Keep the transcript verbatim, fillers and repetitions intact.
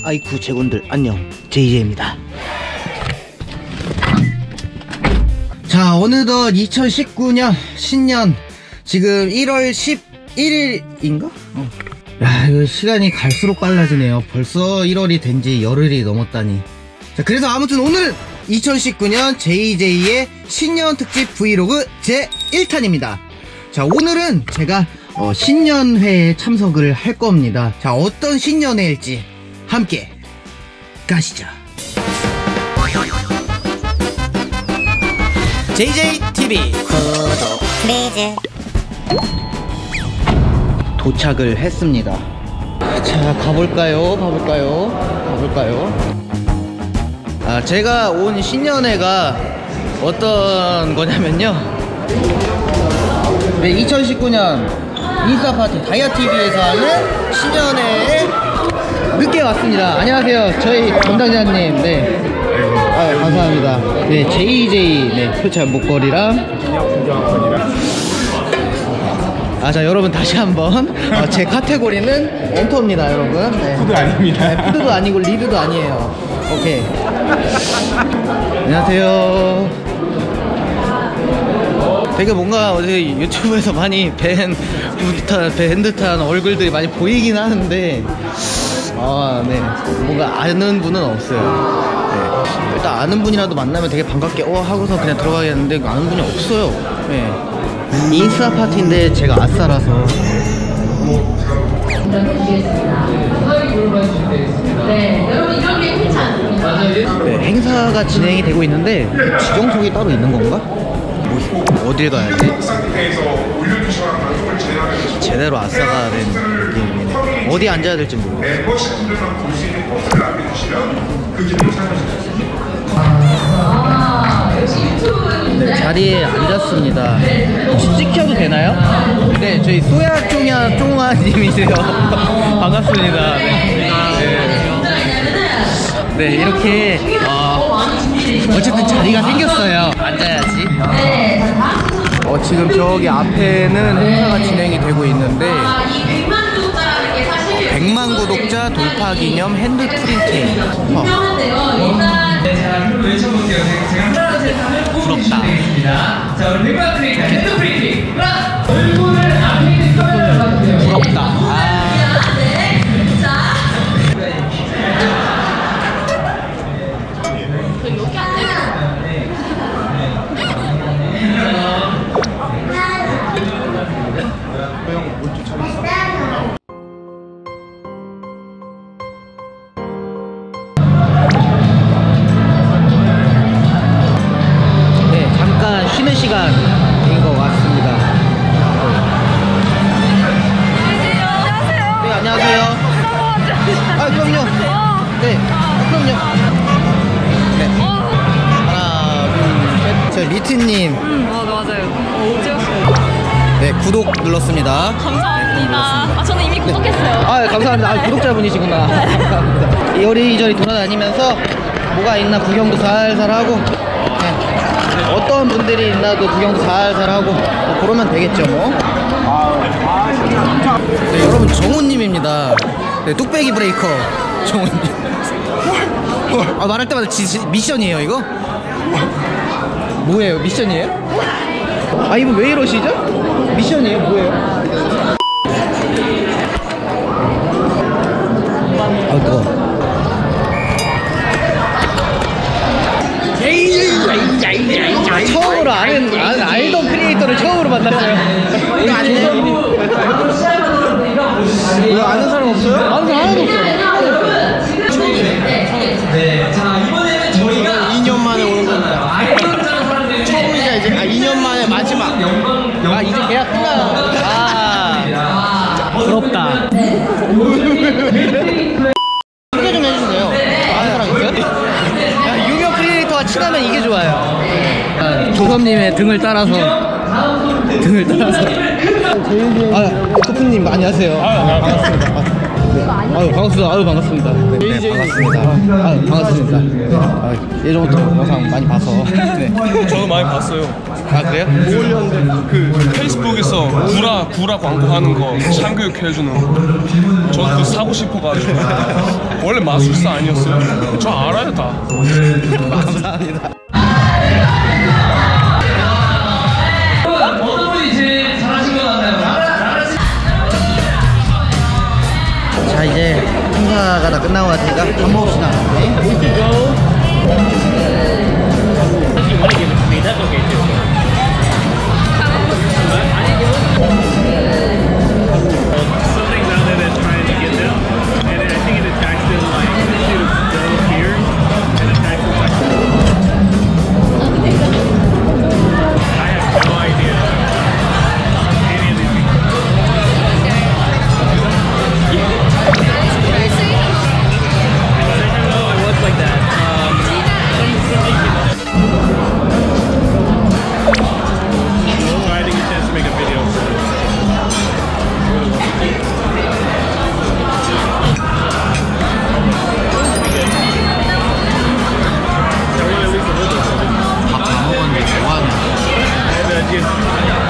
아이쿠 제군들 안녕, 제이제이입니다. 자, 어느덧 이천십구 년 신년 지금 일월 십일일인가? 어. 야, 이거 시간이 갈수록 빨라지네요. 벌써 일월이 된지 열흘이 넘었다니. 자, 그래서 아무튼 오늘은 이천십구 년 제이제이의 신년 특집 브이로그 제일 탄입니다. 자, 오늘은 제가 어, 신년회에 참석을 할 겁니다. 자, 어떤 신년회일지 함께 가시죠. 제이제이티비 구독 플리즈. 도착을 했습니다. 자, 가볼까요? 가볼까요? 가볼까요? 아, 제가 온 신년회가 어떤 거냐면요, 네, 이천십구 년 인싸파티 다이아티비에서 하는 신년회에 늦게 왔습니다. 안녕하세요, 저희 담당자님. 네, 아, 감사합니다. 네, 제이제이 네, 표창 목걸이랑 아, 자, 여러분 다시 한번 어, 제 카테고리는 엔터입니다, 여러분. 네. 푸드 아닙니다. 네, 푸드도 아니고 리드도 아니에요. 오케이. 안녕하세요. 되게 뭔가 어제 유튜브에서 많이 뵌 듯한, 뵌 듯한 얼굴들이 많이 보이긴 하는데, 아, 네, 뭔가 아는 분은 없어요. 네. 일단 아는 분이라도 만나면 되게 반갑게 어 하고서 그냥 들어가겠는데 아는 분이 없어요. 네. 인싸 파티인데 제가 아싸라서. 네, 여러분 이런 게 흔치 않습니다. 네, 행사가 진행이 되고 있는데 지정석이 따로 있는 건가? 뭐, 어딜 가야지? 제대로 아싸가 된 느낌이네. 어디 앉아야 될지 모르겠어요. 네, 자리에 앉았습니다. 혹시 찍혀도 되나요? 네, 저희 소야 쫑야 쫑아님이세요. 반갑습니다. 네, 네, 이렇게 어, 어쨌든 자리가 생겼어요. 앉아야지. 어, 지금 저기 앞에는 행사가 진행이 되고 있는데 백만 구독자 돌파 기념 핸드 프린팅. 어. 부럽다. 부럽다. 아. 쉬는 시간인 것 같습니다. 네, 안녕하세요. 아, 그럼요. 네, 그럼요. 네. 하나, 둘, 셋. 저 리트님. 음, 어, 맞아요. 찍었어요. 네, 구독 눌렀습니다. 감사합니다. 네, 아, 저는 이미 구독했어요. 아, 감사합니다. 아, 구독자분이시구나. 감사합니다. 이리저리 돌아다니면서 뭐가 있나 구경도 살살 하고, 네. 어떤 분들이 있나도 구경도 살살 하고 뭐 그러면 되겠죠 뭐. 네, 여러분, 정우님입니다. 네, 뚝배기 브레이커 정우님. 아, 말할 때마다 지, 지, 미션이에요 이거? 뭐예요? 미션이에요? 아, 이분 왜 이러시죠? 미션이에요? 뭐예요? 아, 뜨거워. 처음으로 아는, 아는 알던 크리에이터를 처음으로 만났어요. 우리 왜 아는 사람 없어요? 아는 사람 하나도 없어요. 네, 자, 이번에는 저희가 이 년 만에 오는 겁니다. 처음이자 이제, 아, 이 년 만에 마지막. 아, 이제 계약 끝나. 아, 부럽다. 소개 좀 해주세요. 아는 사람 있어요? 친하면 이게 좋아요. 아, 조섭님의 등을 따라서 등을 따라서 아, 토프님 안녕하세요. 아, 반갑습니다. 아, 네. 아유, 반갑습니다. 아유, 반갑습니다. 네, 네, 반갑습니다. 아유, 반갑습니다. 아, 예전부터 영상 많이 봐서. 네. 저도 많이 봤어요. 아 그래요? 올렸는데 그 페이스북에서 구라 구라 광고하는 거 참교육 해주는 거. 저 그거 사고 싶어가지고. 원래 마술사 아니었어요? 저 알아요 다. 감사합니다. 어떤 분이 제일 잘하신 것 같나요? 자 이제 행사가 다 끝나고 같으니까 밥 먹읍시다. Something down there that's trying to get them, and I think it attacks them like to go here and attacks them like I have no idea any of these people. Oh, it looks like that. Um, So I didn't get a chance to make a video. I want at least a little bit of it. 밥 다 먹었는데 뭐하냐. And uh, just